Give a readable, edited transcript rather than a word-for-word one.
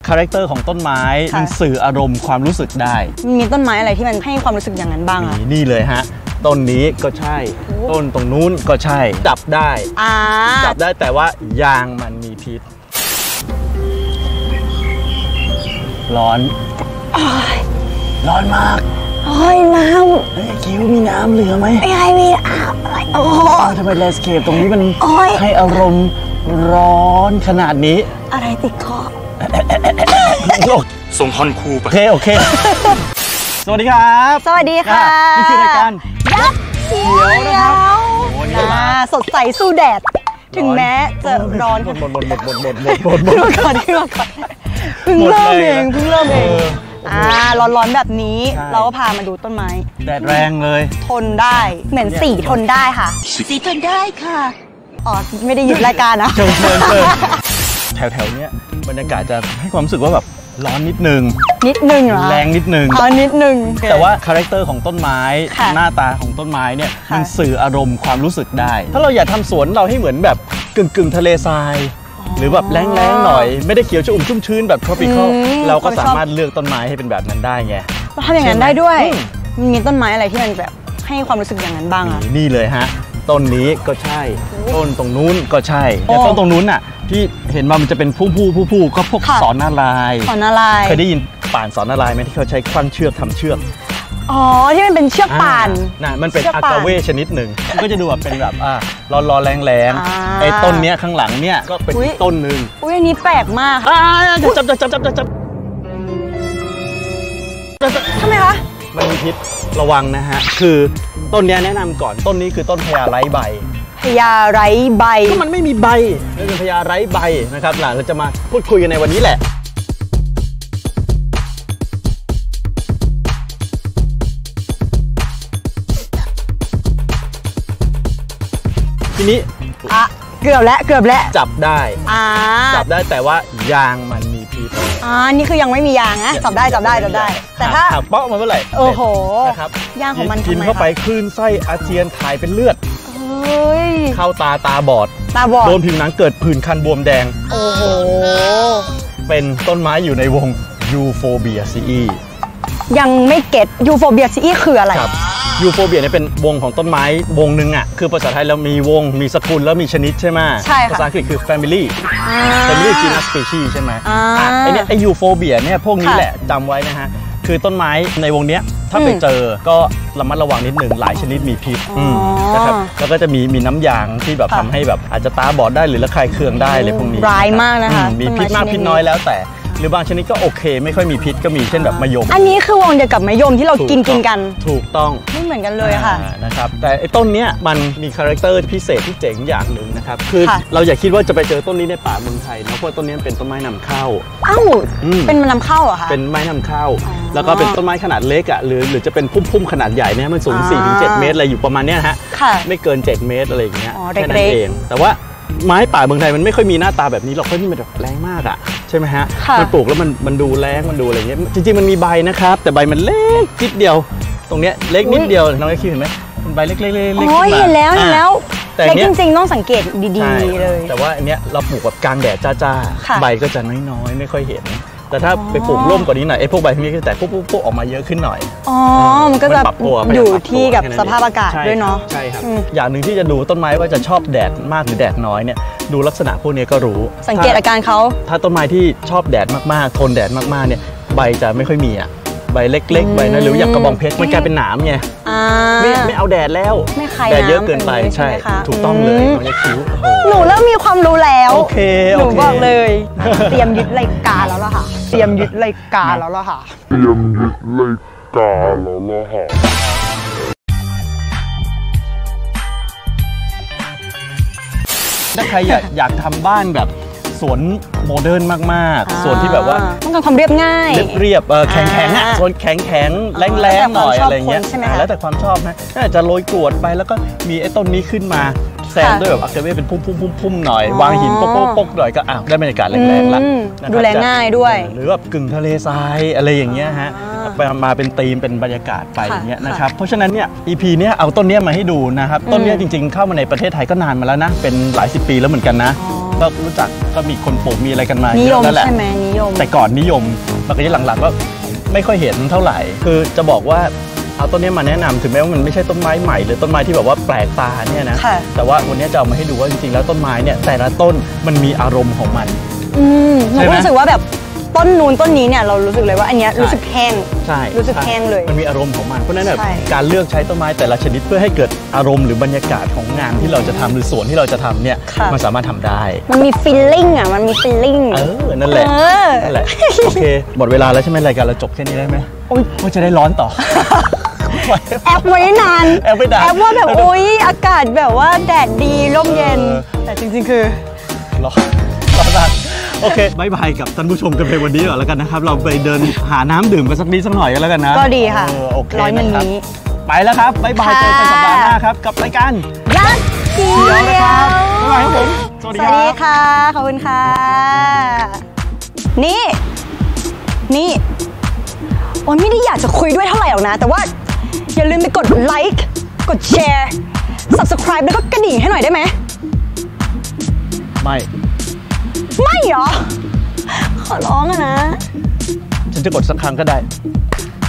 คาแรคเตอร์ของต้นไม้มันสื่ออารมณ์ความรู้สึกได้มีต้นไม้อะไรที่มันให้ความรู้สึกอย่างนั้นบ้างอะนี่เลยฮะต้นนี้ก็ใช่ต้นตรงนู้นก็ใช่จับได้แต่ว่ายางมันมีพิษร้อนมากน้ำคิ้วมีน้ำเหลือไหมไม่มีอะไรทำไมแลนด์สเคปตรงนี้มันให้อารมณ์ร้อนขนาดนี้อะไรติดคอส่งฮอนคูไปโอเคสวัสดีครับสวัสดีค่ะนี่คือรายการยับเขียวสดใสสู้แดดถึงแม้จะร้อนหมดก่อนเพิ่งเริ่มเองร้อนแบบนี้เราก็พามาดูต้นไม้แดดแรงเลยทนได้เหมือนสีทนได้ค่ะสีทนได้ค่ะอ๋อไม่ได้หยุดรายการนะเชิญแถวๆนี้บรรยากาศจะให้ความรู้สึกว่าแบบร้อนนิดนึงเหรอแรงนิดนึงนิดนึงแต่ว่าคาแรคเตอร์ของต้นไม้หน้าตาของต้นไม้เนี่ยมันสื่ออารมณ์ความรู้สึกได้ถ้าเราอยากทำสวนเราให้เหมือนแบบกึ่งทะเลทรายหรือแบบแรงหน่อยไม่ได้เขียวชอุ่มชุ่มชื้นแบบ tropical เราก็สามารถเลือกต้นไม้ให้เป็นแบบนั้นได้ไงทำอย่างนั้นได้ด้วยมีต้นไม้อะไรที่มันแบบให้ความรู้สึกอย่างนั้นบ้างอะนี่เลยฮะต้นนี้ก็ใช่ต้นตรงนู้นก็ใช่แต่ต้นตรงนู้นน่ะที่เห็นมันจะเป็นผู้ก็พวกสอนนารายเคยได้ยินป่านสอนนารายไหมที่เขาใช้ควันเชือกทำเชือกที่มันเป็นเชือกป่านน่ะมันเป็นอากาเวชนิดหนึ่งมันก็จะดูแบบเป็นแบบร้อนแรงไอ้ต้นเนี้ยข้างหลังเนี้ยก็เป็นต้นหนึ่งอันนี้แปลกมากจับทำไมคะมันมีพิษระวังนะฮะคือต้นนี้แนะนำก่อนต้นนี้คือต้นพญาไร้ใบก็มันไม่มีใบมันเป็นพญาไร้ใบนะครับหลังเราจะมาพูดคุยกันในวันนี้แหละทีนี้เกือบแล้วจับได้แต่ว่ายางมันมีพิษนี่คือยังไม่มียางนะจับได้แต่ถ้าเปาะมาเมื่อไหร่โอ้โหนะครับยางของมันกินเข้าไปคลื่นไส้อาเจียนถ่ายเป็นเลือดเข้าตาบอดโดนผิวหนังเกิดผื่นคันบวมแดงโอ้โหเป็นต้นไม้อยู่ในวงยูโฟเบียซีอียังไม่เก็ตยูโฟเบียซีอีคืออะไรยูโฟเบียเนี่ยเป็นวงของต้นไม้วงหนึ่งอ่ะคือภาษาไทยเรามีวงมีสกุลแล้วมีชนิดใช่ไหมภาษาอังกฤษคือ family genus species ใช่ไหมไอเนี้ยไอยูโฟเบียเนี่ยพวกนี้แหละจำไว้นะฮะคือต้นไม้ในวงเนี้ยถ้าไปเจอก็ระมัดระวังนิดหนึ่งหลายชนิดมีพิษนะครับแล้วก็จะมีน้ำยางที่แบบทำให้แบบอาจจะตาบอดได้หรือระคายเคืองได้เลยพวกนี้ร้ายมากนะคะมีพิษมากพิษน้อยแล้วแต่หรือบางชนิดก็โอเคไม่ค่อยมีพิษก็มีเช่นแบบมะยมอันนี้คือวงเดียวกับมะยมที่เรากินกันถูกต้องไม่เหมือนกันเลยค่ะนะครับแต่ไอ้ต้นเนี้ยมันมีคาแรคเตอร์พิเศษที่เจ๋งอย่างหนึ่งนะครับคือเราอย่าคิดว่าจะไปเจอต้นนี้ในป่าเมืองไทยนะเพราะต้นนี้เป็นต้นไม้นำเข้าเป็นนำเข้าเหรอคะเป็นไม้นำเข้าแล้วก็เป็นต้นไม้ขนาดเล็กอ่ะหรือจะเป็นพุ่มขนาดใหญ่เนี่ยมันสูง 4-7 เมตรอะไรอยู่ประมาณเนี้ยฮะไม่เกิน7 เมตรอะไรอย่างเงี้ยแค่นั้นเองแต่ว่าไม้ป่าเมืองไทยมันไม่ค่อยมีหน้าตาแบบนี้หรอกเพราะนี่มันแบบแรงมากอ่ะใช่ไหมฮะมันปลูกแล้วมันดูแรงมันดูอะไรเงี้ยจริงๆมันมีใบนะครับแต่ใบมันเล็กนิดเดียวตรงเนี้ยเล็กนิดเดียวน้องไอ้คิวเห็นไหมมันใบเล็กๆเห็นแล้วแต่จริงๆต้องสังเกตดีๆเลยแต่ว่าอันเนี้ยเราปลูกแบบกลางแดดจ้าๆใบก็จะน้อยๆไม่ค่อยเห็นแต่ถ้าไปปลูกร่มกว่านี้หน่อยไอ้พวกใบพวกนี้ก็จะแตกปุ๊บออกมาเยอะขึ้นหน่อยมันก็จะอยู่ที่กับสภาพอากาศด้วยเนาะใช่ครับอย่างหนึ่งที่จะดูต้นไม้ว่าจะชอบแดดมากหรือแดดน้อยเนี่ยดูลักษณะพวกนี้ก็รู้สังเกตอาการเขาถ้าต้นไม้ที่ชอบแดดมากๆทนแดดมากๆเนี่ยใบจะไม่ค่อยมีอ่ะใบเล็กๆใบน้อยหรืออย่างกระบองเพชรมันกลายเป็นหนามไงไม่เอาแดดแล้วแดดเยอะเกินไปใช่ถูกต้องเลยน้องคิ้วหนูเริ่มมีความรู้แล้วโอเคหนูบอกเลยเตรียมยึดรายการแล้วล่ะค่ะเตรียมยึดรายการแล้วล่ะค่ะถ้าใครอยากทำบ้านแบบสวนโมเดิร์นมากๆสวนที่แบบว่าต้องการความเรียบง่ายเรียบแข็งๆอ่ะสวนแข็งแรงหน่อยอะไรเงี้ยแล้วแต่ความชอบนะน่าจะโรยกรวดไปแล้วก็มีไอ้ต้นนี้ขึ้นมาแซมด้วยแบบอาร์เคเวเป็นพุ่มหน่อยวางหินโป๊กหน่อยก็ได้บรรยากาศแรงๆละดูแลง่ายด้วยหรือแบบกึ่งทะเลทรายอะไรอย่างเงี้ยฮะมาเป็นธีมเป็นบรรยากาศไปอย่างเงี้ยนะครับเพราะฉะนั้นเนี่ย EP เนี้ยเอาต้นเนี้ยมาให้ดูนะครับต้นเนี้ยจริงๆเข้ามาในประเทศไทยก็นานมาแล้วนะเป็นหลาย10 ปีแล้วเหมือนกันนะก็รู้จักก็มีคนปลูกมีอะไรกันมานิเยยมอะแล้วแหละใช่ไหมนิยมแต่ก่อนนิยมปกติหลังๆก็ไม่ค่อยเห็นเท่าไหร่คือจะบอกว่าเอาต้นนี้มาแนะนำถึงแม้ว่ามันไม่ใช่ต้นไม้ใหม่หรือต้นไม้ที่แบบว่าแปลกตาเนี่ยนะแต่ว่าวันนี้จะเอามาให้ดูว่าจริงๆแล้วต้นไม้เนี่ยแต่ละต้นมันมีอารมณ์ของมันเรารู้สึกว่าแบบต้นนูนต้นนี้เนี่ยเรารู้สึกเลยว่าอันนี้รู้สึกแห้งใช่รู้สึกแห้งเลยมันมีอารมณ์ของมันเพราะนั้นแบบการเลือกใช้ต้นไม้แต่ละชนิดเพื่อให้เกิดอารมณ์หรือบรรยากาศของงานที่เราจะทำหรือสวนที่เราจะทำเนี่ยมันสามารถทำได้มันมีฟีลลิ่งอ่ะมันมีฟีลลิ่งนั่นแหละโอเคหมดเวลาแล้วใช่ไหมรายการเราจบแค่นี้ได้ไหมว่าจะได้ร้อนต่อแอบไว้นานแอบว่าแบบอุ๊ยอากาศแบบว่าแดดดีร่มเย็นแต่จริงๆคือร้อนมากโอเคบายบายกับท่านผู้ชมกันไปวันนี้ก่อนแล้วกันนะครับเราไปเดินหาน้ำดื่มกันสักนิดสักหน่อยกันแล้วกันนะก็ดีค่ะร้อยมันนี้ไปแล้วครับบายบายเจอกันสัปดาห์หน้าครับกับรายการรักเขียวนะครับบ๊ายบายครับผมสวัสดีค่ะขอบคุณค่ะนี่โอ้ยไม่ได้อยากจะคุยด้วยเท่าไหร่หรอกนะแต่ว่าอย่าลืมไปกดไลค์กดแชร์ Subscribe แล้วก็กระดิ่งให้หน่อยได้ไหมไม่เหรอขอร้องอะนะฉันจะกดสักครั้งก็ได้